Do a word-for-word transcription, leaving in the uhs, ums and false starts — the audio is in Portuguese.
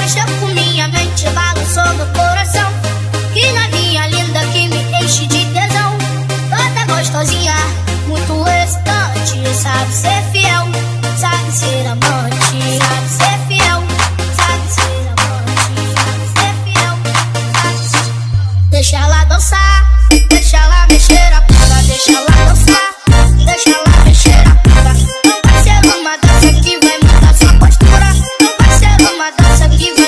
mexeu com minha mente, balançou meu coração. Que novinha linda que me enche de tesão. Toda gostosinha, muito excitante. Sabe ser fiel, sabe ser amante. Sabe ser fiel, sabe ser amante. Sabe ser fiel, sabe ser... Deixa ela dançar, deixa ela mexer a bunda. Deixa ela dançar, deixa ela mexer a bunda. Não vai ser uma dança que vai mudar sua postura. Não vai ser uma dança que vai